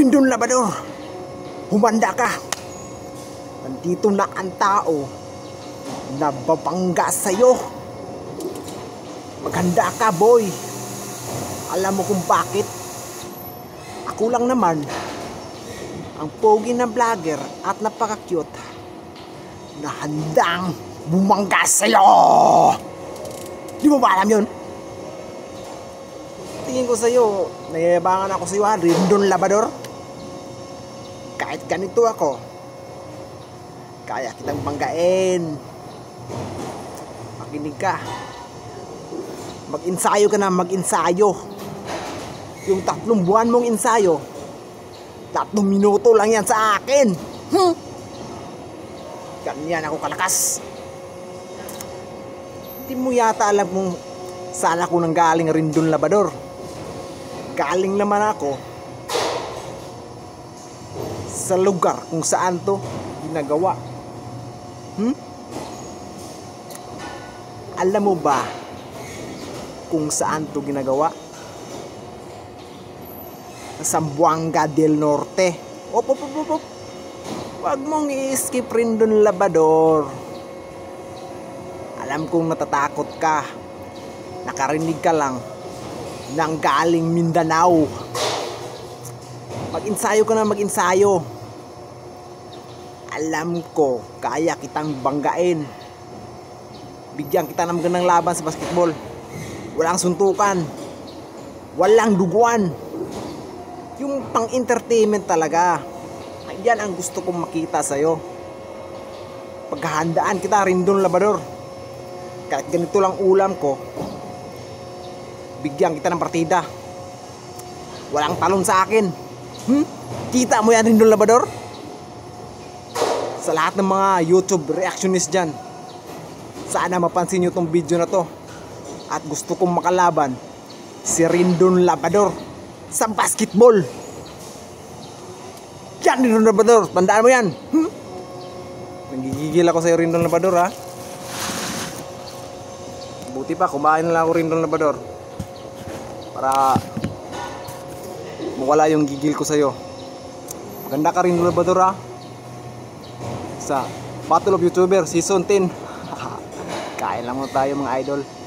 Rindon Labrador, humanda ka. Nandito na ang tao na babangga sa'yo. Maghanda ka, boy. Alam mo kung bakit? Ako lang naman ang pogi na vlogger at napaka-cute na handang bumangga sa'yo. Di mo ba alam yun? Tingin ko sa'yo, nayayabangan ako sa'yo, ha? Rindon Labrador. Kahit ganito ako, kaya kitang banggain. Makinig ka. Mag-ensayo ka na, mag-ensayo. Yung 3 buwan mong ensayo, 3 minuto lang yan sa akin. Ganyan ako kalakas. Hindi mo yata alam kung saan ako nang galing, Rindon Labrador. Galing naman ako sa lugar kung saan to ginagawa. Alam mo ba kung saan to ginagawa? Sa Zamboanga del Norte. Op. Wag mong i-skip, Rindon Labrador. Alam kong natatakot ka. Nakarinig ka lang nang galing Mindanao. Mag-ensayo ka na, mag-ensayo. Alam ko, kaya kitang banggain. Bigyan kita ng magandang laban sa basketball. Walang suntukan, walang duguan. Yung pang-entertainment talaga. Yan ang gusto kong makita sa'yo. Paghahandaan kita, Rindon Labrador. Kahit ganito lang ulam ko, bigyan kita ng partida. Walang talon sa akin. Kita mo yan, Rindon Labrador? Sa lahat ng mga YouTube reactionist dyan, sana mapansin nyo tong video na to. At gusto kong makalaban si Rindon Labrador sa basketball. Yan, Rindon Labrador, tandaan mo yan. Nagigigil ako sa'yo, Rindon Labrador, ha. Buti pa, kumain na lang ako, Rindon Labrador, para mawala yung gigil ko sa'yo. Maganda ka, Rindon Labrador, ha. Sa Battle of YouTuber Season 10. Kain lang mo tayo, mga idol.